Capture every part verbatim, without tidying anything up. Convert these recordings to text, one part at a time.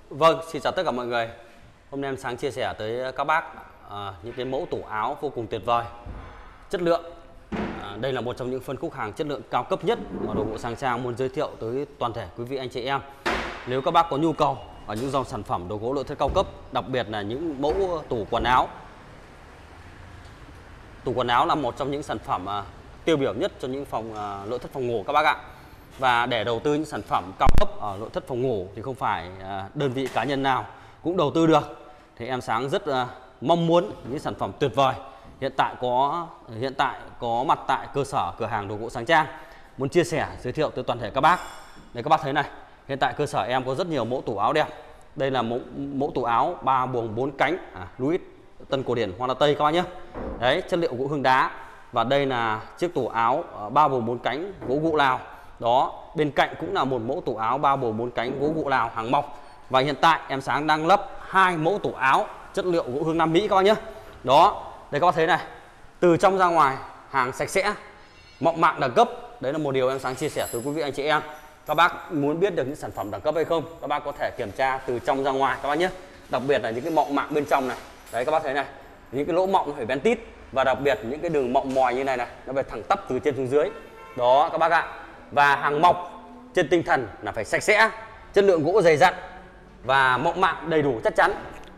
Vâng, xin chào tất cả mọi người. Hôm nay em sáng chia sẻ tới các bác à, những cái mẫu tủ áo vô cùng tuyệt vời, chất lượng. À, đây là một trong những phân khúc hàng chất lượng cao cấp nhất mà Đồ Gỗ Sang Trang muốn giới thiệu tới toàn thể quý vị anh chị em. Nếu các bác có nhu cầu ở những dòng sản phẩm đồ gỗ nội thất cao cấp, đặc biệt là những mẫu tủ quần áo. Tủ quần áo là một trong những sản phẩm à, tiêu biểu nhất cho những phòng à, nội thất phòng ngủ các bác ạ. Và để đầu tư những sản phẩm cao cấp ở nội thất phòng ngủ thì không phải à, đơn vị cá nhân nào cũng đầu tư được. Thì em Sáng rất à, mong muốn những sản phẩm tuyệt vời hiện tại có hiện tại có mặt tại cơ sở cửa hàng Đồ Gỗ Sang Trang muốn chia sẻ giới thiệu tới toàn thể các bác. Đây các bác thấy này, hiện tại cơ sở em có rất nhiều mẫu tủ áo đẹp. Đây là mẫu mẫu tủ áo ba buồng bốn cánh à, Louis Tân cổ điển Hoa La Tây các bác nhé. Đấy, chất liệu gỗ hương đá. Và đây là chiếc tủ áo ba buồng bốn cánh gỗ gụ Lào. Đó, bên cạnh cũng là một mẫu tủ áo ba buồng bốn cánh gỗ gụ Lào hàng mộc. Và hiện tại em Sáng đang lắp hai mẫu tủ áo chất liệu gỗ hương Nam Mỹ các bác nhé. Đó, đây các bác thấy này, từ trong ra ngoài hàng sạch sẽ, mọng mạc đẳng cấp. Đấy là một điều em Sáng chia sẻ tới quý vị anh chị em. Các bác muốn biết được những sản phẩm đẳng cấp hay không, các bác có thể kiểm tra từ trong ra ngoài các bác nhé. Đặc biệt là những cái mọng mạc bên trong này. Đấy các bác thấy này, những cái lỗ mọng nó phải bén tít. Và đặc biệt những cái đường mọng mòi như này này, nó phải thẳng tắp từ trên xuống dưới. Đó các bác ạ. Và hàng mộc trên tinh thần là phải sạch sẽ, chất lượng gỗ dày dặn và mọng mạc đầy đủ chắc chắn.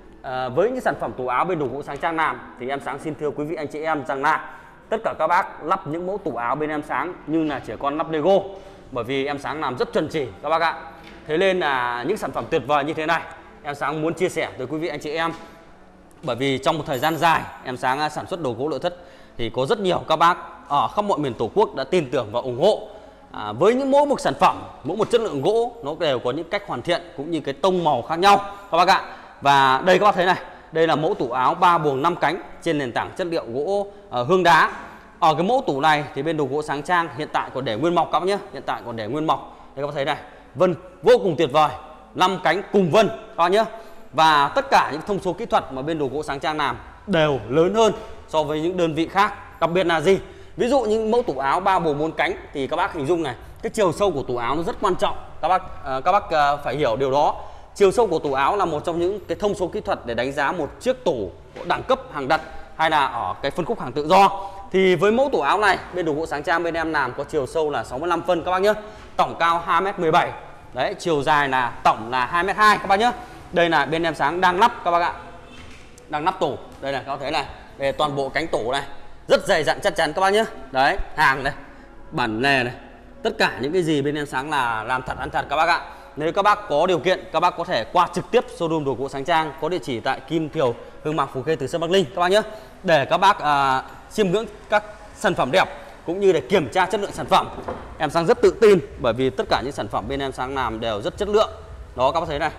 À, với những sản phẩm tủ áo bên Đồ Gỗ Sang Trang làm thì em Sáng xin thưa quý vị anh chị em rằng là tất cả các bác lắp những mẫu tủ áo bên em Sáng như là trẻ con lắp Lego, bởi vì em Sáng làm rất chuẩn chỉ các bác ạ. Thế nên là những sản phẩm tuyệt vời như thế này em Sáng muốn chia sẻ tới quý vị anh chị em, bởi vì trong một thời gian dài em Sáng sản xuất đồ gỗ nội thất thì có rất nhiều các bác ở khắp mọi miền Tổ quốc đã tin tưởng và ủng hộ. À, với những mỗi một sản phẩm, mỗi một chất lượng gỗ nó đều có những cách hoàn thiện cũng như cái tông màu khác nhau các bác ạ. Và đây các bác thấy này, đây là mẫu tủ áo ba buồng năm cánh trên nền tảng chất liệu gỗ uh, hương đá. Ở cái mẫu tủ này thì bên Đồ Gỗ Sang Trang hiện tại còn để nguyên mộc các bác nhé, hiện tại còn để nguyên mộc. Đây các bác thấy này, vân vô cùng tuyệt vời, năm cánh cùng vân các bác nhé. Và tất cả những thông số kỹ thuật mà bên Đồ Gỗ Sang Trang làm đều lớn hơn so với những đơn vị khác. Đặc biệt là gì? Ví dụ những mẫu tủ áo ba buồng bốn cánh thì các bác hình dung này, cái chiều sâu của tủ áo nó rất quan trọng. Các bác uh, các bác uh, phải hiểu điều đó. Chiều sâu của tủ áo là một trong những cái thông số kỹ thuật để đánh giá một chiếc tủ đẳng cấp hàng đặt hay là ở cái phân khúc hàng tự do. Thì với mẫu tủ áo này bên Đồ Gỗ Sang Trang bên em làm có chiều sâu là sáu mươi lăm phân các bác nhé, tổng cao hai mét mười bảy. Đấy, chiều dài là tổng là hai mét hai các bác nhé. Đây là bên em Sáng đang lắp các bác ạ, đang lắp tủ. Đây này các bác thấy này, đây toàn bộ cánh tủ này rất dày dặn chắc chắn các bác nhé. Đấy, hàng này, bản lề này, tất cả những cái gì bên em Sáng là làm thật ăn thật các bác ạ. Nếu các bác có điều kiện, các bác có thể qua trực tiếp showroom Đồ Gỗ Sang Trang có địa chỉ tại Kim Thiều, Hương Mạc, Phú Khê, Từ Sơn, Bắc Ninh các bác nhé, để các bác à, chiêm ngưỡng các sản phẩm đẹp cũng như để kiểm tra chất lượng sản phẩm. Em Sáng rất tự tin bởi vì tất cả những sản phẩm bên em Sáng làm đều rất chất lượng. Đó các bác thấy này.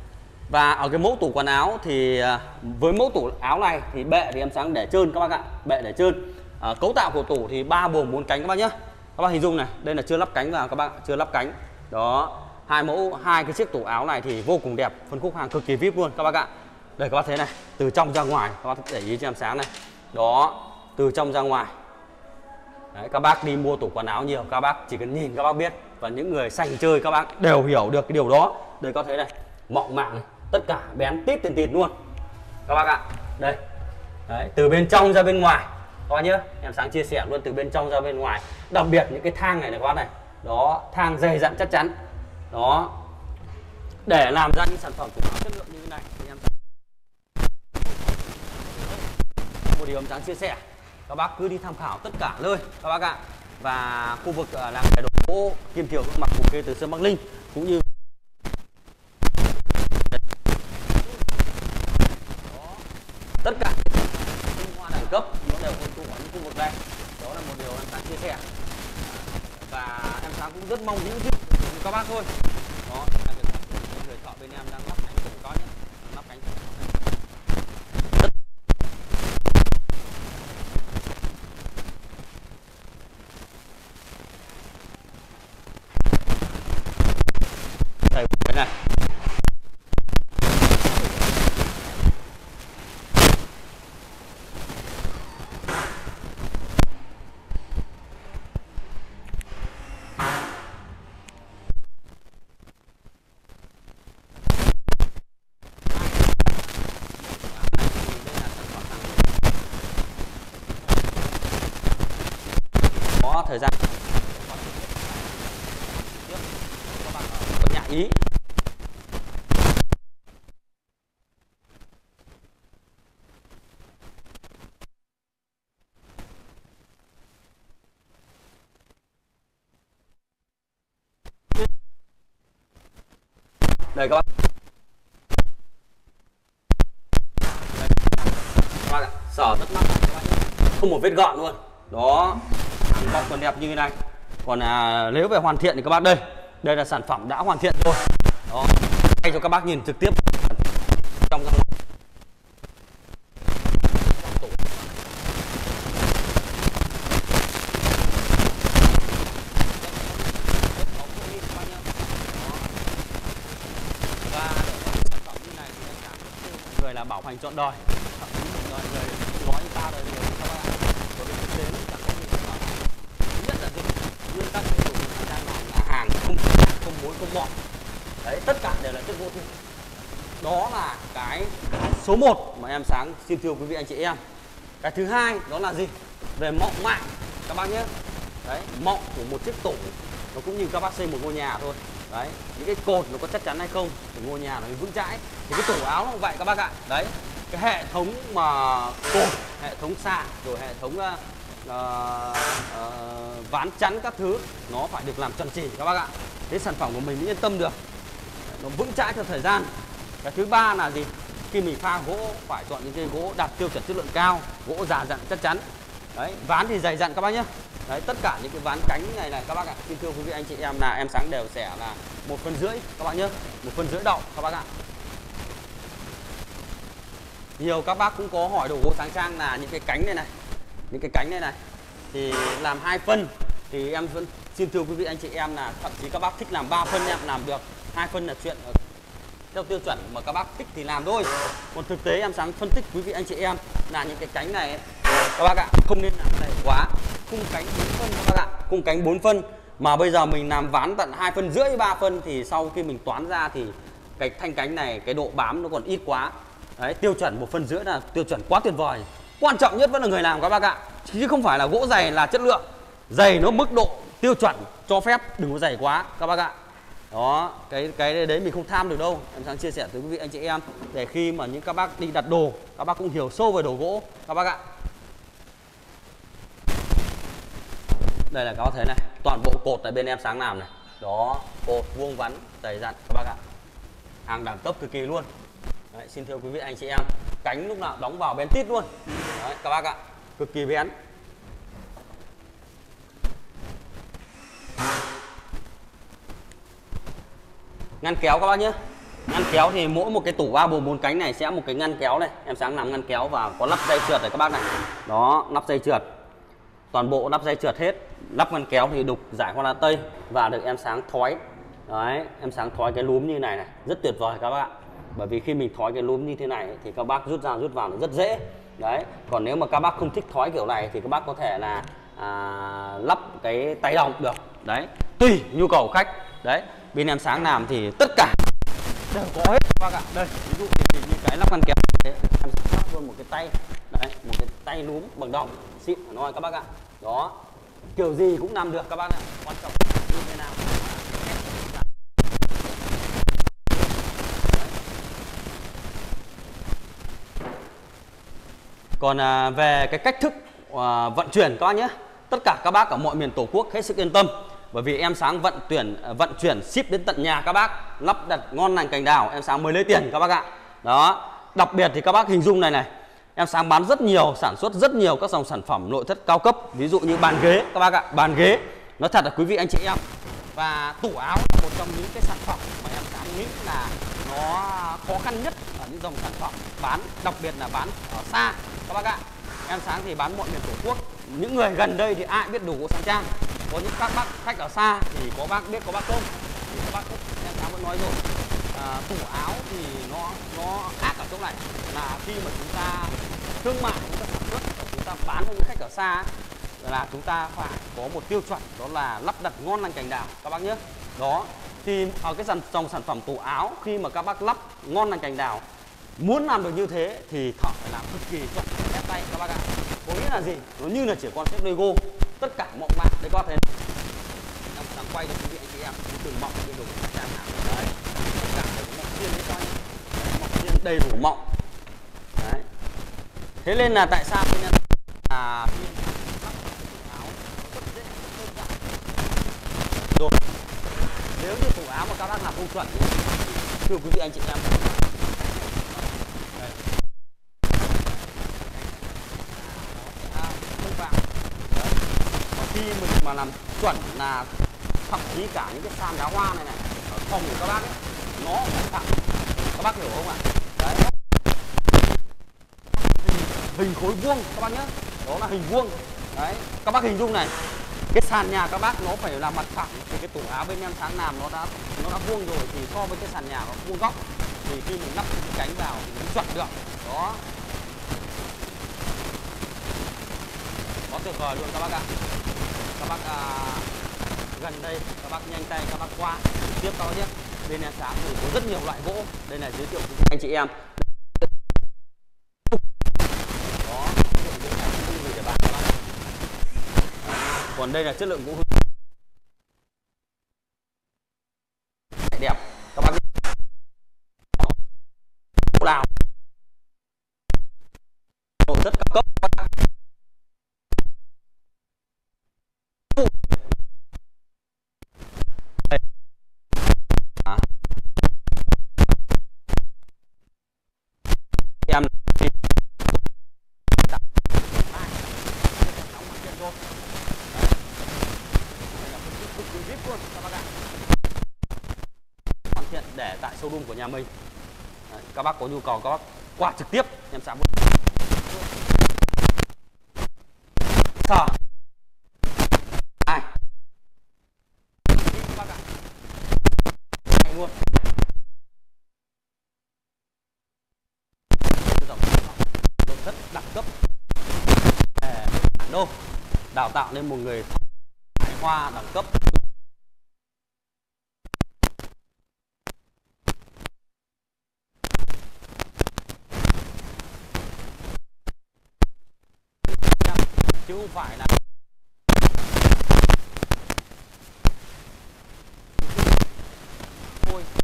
Và ở cái mẫu tủ quần áo thì với mẫu tủ áo này thì bệ thì em Sáng để trơn các bác ạ, bệ để trơn. À, cấu tạo của tủ thì ba buồng bốn cánh các bác nhé. Các bác hình dung này, đây là chưa lắp cánh vào các bác, chưa lắp cánh. Đó, hai mẫu hai cái chiếc tủ áo này thì vô cùng đẹp, phân khúc hàng cực kỳ vi ai pi luôn các bác ạ. Đây các bác thấy này, từ trong ra ngoài các bác để ý cho em Sáng này. Đó, từ trong ra ngoài. Đấy, các bác đi mua tủ quần áo nhiều, các bác chỉ cần nhìn các bác biết, và những người sành chơi các bác đều hiểu được cái điều đó. Đây các bác thấy này, mọng mạc này, tất cả bén tít tiền tịt luôn các bác ạ. Đây. Đấy, từ bên trong ra bên ngoài các bác nhớ, em Sáng chia sẻ luôn, từ bên trong ra bên ngoài. Đặc biệt những cái thang này này các bác này. Đó, thang dày dặn chắc chắn. Đó, để làm ra những sản phẩm tủ áo chất lượng như thế này thì em một điều em Sáng chia sẻ, các bác cứ đi tham khảo tất cả nơi các bác ạ. Và khu vực làng nghề đồ gỗ Kim Thiều, Hương Mạc, Phú Khê, Từ Sơn, Bắc Ninh cũng như đó, tất cả những hoa đẳng cấp nó đều hội tụ ở những khu vực đây. Đó là một điều em Sáng chia sẻ, và em Sáng cũng rất mong những giúp các bác thôi. Đó là những người thợ bên em đang lắp cánh tủ có nhé, lắp cánh tủ. Đây này. thời gian các bạn có nhã ý. Đây các bác. Đây. Các bác ạ, sở rất mát các bác nhé. Không một vết gọn luôn. Đó, hàng bọc còn đẹp như thế này. Còn à, nếu về hoàn thiện thì các bác đây, đây là sản phẩm đã hoàn thiện rồi. Đó, đây cho các bác nhìn trực tiếp trong cái người là bảo hành trọn đời, thậm chí một đời người nói như ta đời người các bạn ạ. Bởi vì thực tế chẳng có gì cả. Thứ nhất là gì? Nguyên tắc của thời gian làm là hàng không không mối không mọt. Đấy, tất cả đều là chất gỗ thiên. Đó là cái số một mà em Sáng xin thưa quý vị anh chị em. Cái thứ hai đó là gì? Về mọng mại các bác nhé. Đấy, mọng của một chiếc tủ nó cũng như các bác xây một ngôi nhà thôi. Đấy, những cái cột nó có chắc chắn hay không thì ngôi nhà nó vững chãi. Thì cái tủ áo nó cũng vậy các bác ạ. Đấy, cái hệ thống mà cột, hệ thống xà, rồi hệ thống uh, uh, ván chắn các thứ nó phải được làm chuẩn chỉ các bác ạ. Thế sản phẩm của mình mới yên tâm được, nó vững chãi theo thời gian. Cái thứ ba là gì? Khi mình pha gỗ phải chọn những cây gỗ đạt tiêu chuẩn chất lượng cao, gỗ già dặn chắc chắn. Đấy, ván thì dày dặn các bác nhé. Đấy, tất cả những cái ván cánh này này các bác ạ, xin thưa quý vị anh chị em là em Sáng đều sẽ là một phân rưỡi các bác nhé, một phân rưỡi đậu các bác ạ. Nhiều các bác cũng có hỏi đồ gỗ Sáng Trang là những cái cánh này này, những cái cánh này này thì làm hai phân, thì em vẫn xin thưa quý vị anh chị em là thậm chí các bác thích làm ba phân em làm được, hai phân là chuyện theo tiêu chuẩn mà các bác thích thì làm thôi. Còn thực tế em Sáng phân tích quý vị anh chị em là những cái cánh này các bác ạ không nên làm dày quá, khung cánh bốn phân các bác ạ, khung cánh bốn phân mà bây giờ mình làm ván tận hai phân rưỡi ba phân thì sau khi mình toán ra thì cái thanh cánh này cái độ bám nó còn ít quá. Đấy, tiêu chuẩn một phân rưỡi là tiêu chuẩn quá tuyệt vời. Quan trọng nhất vẫn là người làm các bác ạ, chứ không phải là gỗ dày là chất lượng. Dày nó mức độ tiêu chuẩn cho phép, đừng có dày quá các bác ạ. Đó, cái cái đấy mình không tham được đâu. Em Sáng chia sẻ với quý vị anh chị em để khi mà những các bác đi đặt đồ, các bác cũng hiểu sâu về đồ gỗ các bác ạ. Đây là các bác thấy này, toàn bộ cột tại bên em Sáng làm này. Đó, cột vuông vắn dày dặn các bác ạ. Hàng đẳng cấp cực kỳ luôn. Đấy, xin thưa quý vị anh chị em, cánh lúc nào đóng vào bén tít luôn. Đấy, các bác ạ, cực kỳ bén. Ngăn kéo các bác nhé. Ngăn kéo thì mỗi một cái tủ ba bồn bốn cánh này sẽ một cái ngăn kéo này. Em Sáng làm ngăn kéo và có lắp dây trượt này các bác này. Đó, lắp dây trượt. Toàn bộ lắp dây trượt hết. Lắp ngăn kéo thì đục giải hoa lá tây và được em Sáng thói. Đấy, em Sáng thói cái núm như này này, rất tuyệt vời các bác ạ. Bởi vì khi mình thói cái núm như thế này thì các bác rút ra rút vào nó rất dễ. Đấy, còn nếu mà các bác không thích thói kiểu này thì các bác có thể là à, lắp cái tay đồng được. Đấy, tùy nhu cầu của khách. Đấy, bên em Sáng làm thì tất cả đều có hết các bác ạ. Đây, ví dụ thì như cái lắp ngăn kéo đấy, em sẽ lắp luôn một cái tay. Đấy, một cái tay núm bằng đồng xịn nói các bác ạ. Đó, kiểu gì cũng làm được các bác ạ. Quan trọng như thế nào. Còn à, về cái cách thức à, vận chuyển các bác nhé, tất cả các bác ở mọi miền Tổ quốc hết sức yên tâm, bởi vì em Sáng vận chuyển vận chuyển ship đến tận nhà các bác, lắp đặt ngon lành cành đào, em Sáng mới lấy tiền các bác ạ. Đó, đặc biệt thì các bác hình dung này này, em Sáng bán rất nhiều, sản xuất rất nhiều các dòng sản phẩm nội thất cao cấp, ví dụ như bàn ghế các bác ạ, bàn ghế nói thật là quý vị anh chị em, và tủ áo là một trong những cái sản phẩm mà em Sáng nghĩ là nó khó khăn nhất ở những dòng sản phẩm bán, đặc biệt là bán ở xa các bác ạ. Em Sáng thì bán mọi miền Tổ quốc, những người gần đây thì ai biết đồ gỗ Sáng Trang, có những các bác khách ở xa thì có bác biết có bác không, thì các bác cũng em Sáng vẫn nói rồi, à, tủ áo thì nó nó ác ở chỗ này là khi mà chúng ta thương mại, chúng ta sản xuất và chúng ta bán cho những khách ở xa là chúng ta phải có một tiêu chuẩn, đó là lắp đặt ngon lành cành đào các bác nhé. Đó, thì ở cái dòng, dòng sản phẩm tủ áo khi mà các bác lắp ngon lành cành đào, muốn làm được như thế thì thợ phải làm cực kỳ chuẩn ép tay các bác ạ. Có nghĩa là gì? Nó như là chỉ con xếp Lego, tất cả mộng mạc. Đây có thể em đang quay cho quý vị anh chị em những từng mộng trên đồ gỗ Sang Trang nào đấy, tất cả đều có mộng riêng đấy coi, mộng riêng đầy đủ mộng đấy. Thế nên là tại sao bên em là áo rất dễ, rất đơn giản. Rồi nếu như tủ áo mà các bác làm không chuẩn thì thưa quý vị anh chị em, đây. Không vào. Đấy. Và khi mình mà làm chuẩn là thậm chí cả những cái sàn đá hoa này này ở phòng của các bác ấy, nó phải thẳng, các bác hiểu không ạ? Đấy. Hình, hình khối vuông các bác nhé, đó là hình vuông. Đấy, các bác hình dung này, cái sàn nhà các bác nó phải là mặt phẳng, thì cái tủ áo bên em Sáng làm nó đã nó đã vuông rồi, thì so với cái sàn nhà nó vuông góc, thì khi mình lắp cái cánh vào thì mới chuẩn được. Đó, có tuyệt vời luôn các bác ạ. Các bác à, gần đây các bác nhanh tay các bác qua trực tiếp các bác nhé. Bên em Sáng thì có rất nhiều loại gỗ, đây là giới thiệu với anh chị em. Đó, để bạn các bác. Còn đây là chất lượng gỗ đẹp các bác, gỗ Lào nội thất cao cấp. Em hoàn thiện để tại showroom của nhà mình. Đấy, các bác có nhu cầu các bác qua trực tiếp em sẽ sở ai các bác ạ, luôn nội thất đẳng cấp, đô đào tạo nên một người tài hoa đẳng cấp. Chứ không phải là thôi.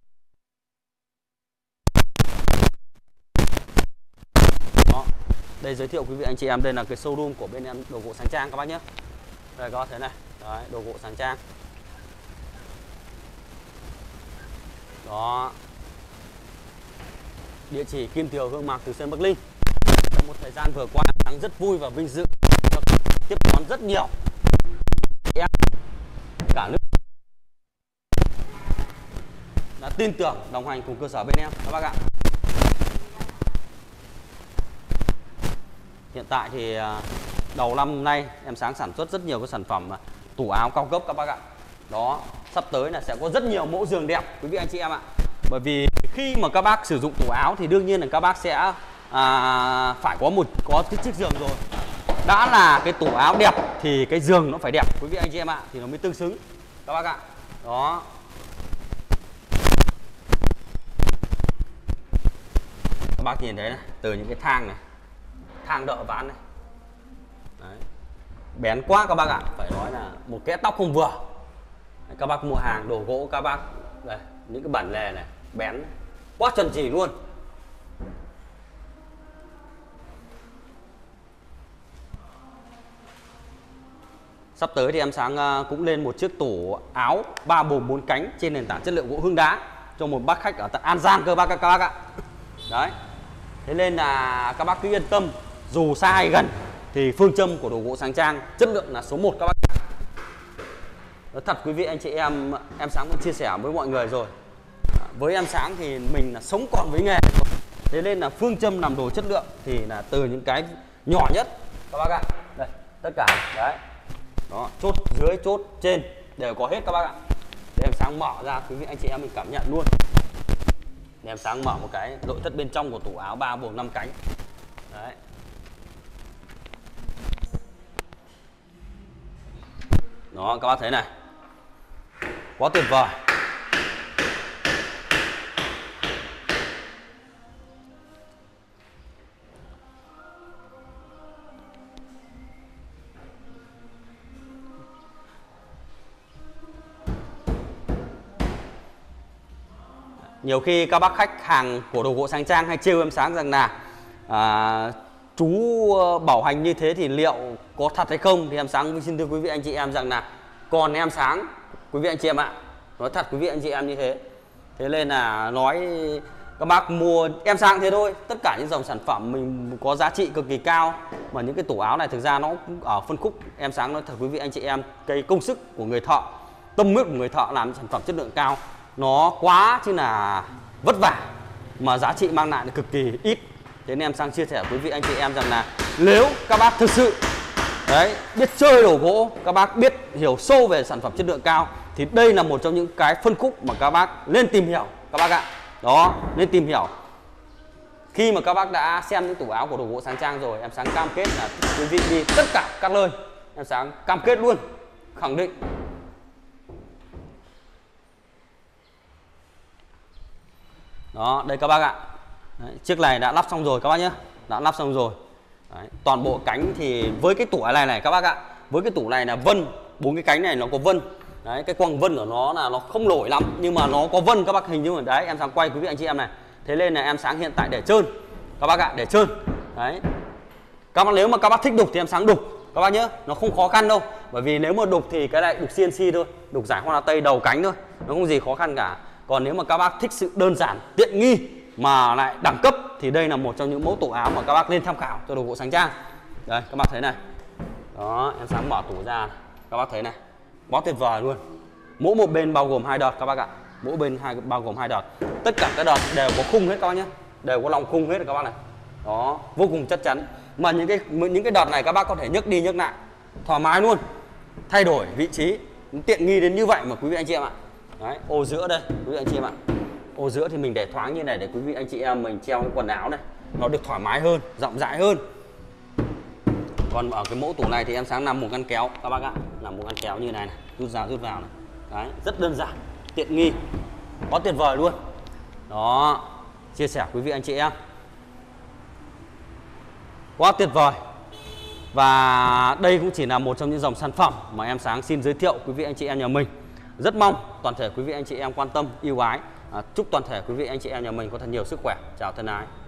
Đó, đây giới thiệu quý vị anh chị em, đây là cái showroom của bên em đồ gỗ Sáng Trang các bác nhé. Đây có thế này, đấy, đồ gỗ Sáng Trang. Đó, địa chỉ Kim Thiều, Hương Mạc, Từ Sơn, Bắc Ninh. Trong một thời gian vừa qua Thắng rất vui và vinh dự tiếp đón rất nhiều em cả nước đã tin tưởng đồng hành cùng cơ sở bên em các bác ạ. Hiện tại thì đầu năm nay em Sáng sản xuất rất nhiều cái sản phẩm tủ áo cao cấp các bác ạ. Đó, sắp tới là sẽ có rất nhiều mẫu giường đẹp quý vị anh chị em ạ. Bởi vì khi mà các bác sử dụng tủ áo thì đương nhiên là các bác sẽ à, phải có một có cái chiếc giường rồi. Đã là cái tủ áo đẹp thì cái giường nó phải đẹp quý vị anh chị em ạ, thì nó mới tương xứng các bác ạ. Đó, các bác nhìn thấy này, từ những cái thang này, thang đỡ ván này. Đấy, bén quá các bác ạ, phải nói là một kẽ tóc không vừa. Đấy, các bác mua hàng đồ gỗ các bác đây, những cái bản lề này bén quá chuẩn chỉ luôn. Sắp tới thì em Sáng cũng lên một chiếc tủ áo ba buồng bốn cánh trên nền tảng chất liệu gỗ Hương Đá cho một bác khách ở tận An Giang cơ bác các bác ạ. Đấy, thế nên là các bác cứ yên tâm, dù xa hay gần thì phương châm của đồ gỗ Sáng Trang chất lượng là số một các bác. Nói thật quý vị anh chị em, em Sáng cũng chia sẻ với mọi người rồi, với em Sáng thì mình là sống còn với nghề rồi. Thế nên là phương châm làm đồ chất lượng thì là từ những cái nhỏ nhất các bác ạ. Đây, tất cả đấy. Đó, chốt dưới chốt trên đều có hết các bác ạ. Để em Sáng mở ra quý vị anh chị em mình cảm nhận luôn. Để em Sáng mở một cái nội thất bên trong của tủ áo ba buồng năm cánh. Đấy. Đó, các bác thấy này, quá tuyệt vời. Nhiều khi các bác khách hàng của đồ gỗ Sáng Trang hay trêu em Sáng rằng là à, chú bảo hành như thế thì liệu có thật hay không, thì em Sáng xin thưa quý vị anh chị em rằng là còn em Sáng, quý vị anh chị em ạ, nói thật quý vị anh chị em như thế. Thế nên là nói các bác mua em Sáng thế thôi, tất cả những dòng sản phẩm mình có giá trị cực kỳ cao, mà những cái tủ áo này thực ra nó ở phân khúc em Sáng nói thật quý vị anh chị em, cái công sức của người thợ, tâm huyết của người thợ làm sản phẩm chất lượng cao nó quá chứ là vất vả, mà giá trị mang lại là cực kỳ ít. Thế nên em Sáng chia sẻ với quý vị anh chị em rằng là nếu các bác thực sự đấy biết chơi đồ gỗ, các bác biết hiểu sâu về sản phẩm chất lượng cao, thì đây là một trong những cái phân khúc mà các bác nên tìm hiểu các bác ạ. Đó, nên tìm hiểu. Khi mà các bác đã xem những tủ áo của đồ gỗ Sáng Trang rồi, em Sáng cam kết là quý vị đi tất cả các nơi, em Sáng cam kết luôn, khẳng định. Đó, đây các bác ạ. Đấy, chiếc này đã lắp xong rồi các bác nhé, đã lắp xong rồi. Đấy, toàn bộ cánh thì với cái tủ này này các bác ạ, với cái tủ này là vân, bốn cái cánh này nó có vân. Đấy, cái quầng vân của nó là nó không nổi lắm nhưng mà nó có vân các bác hình dung. Đấy, em Sáng quay quý vị anh chị em này. Thế nên là em Sáng hiện tại để trơn các bác ạ, để trơn. Đấy, các bác nếu mà các bác thích đục thì em Sáng đục các bác nhé, nó không khó khăn đâu. Bởi vì nếu mà đục thì cái này đục xê en xê thôi, đục giải hoa tây đầu cánh thôi, nó không gì khó khăn cả. Còn nếu mà các bác thích sự đơn giản, tiện nghi mà lại đẳng cấp thì đây là một trong những mẫu tủ áo mà các bác nên tham khảo cho đồ gỗ Sáng Trang. Đây các bác thấy này. Đó, em Sáng mở tủ ra, các bác thấy này, bó tuyệt vời luôn. Mỗi một bên bao gồm hai đợt các bác ạ, mỗi bên hai bao gồm hai đợt. Tất cả các đợt đều có khung hết các bác nhé, đều có lòng khung hết các bác này. Đó, vô cùng chắc chắn. Mà những cái những cái đợt này các bác có thể nhấc đi nhấc lại thoải mái luôn, thay đổi vị trí, tiện nghi đến như vậy mà quý vị anh chị em ạ. Đấy, ô giữa đây quý vị anh chị em ạ, ô giữa thì mình để thoáng như này để quý vị anh chị em mình treo cái quần áo này nó được thoải mái hơn, rộng rãi hơn. Còn ở cái mẫu tủ này thì em Sáng làm một ngăn kéo các bác ạ, làm một ngăn kéo như này này, rút ra rút vào này. Đấy, rất đơn giản, tiện nghi, có tuyệt vời luôn. Đó, chia sẻ quý vị anh chị em, quá tuyệt vời. Và đây cũng chỉ là một trong những dòng sản phẩm mà em Sáng xin giới thiệu quý vị anh chị em nhà mình. Rất mong toàn thể quý vị anh chị em quan tâm, yêu ái. À, chúc toàn thể quý vị anh chị em nhà mình có thật nhiều sức khỏe. Chào thân ái.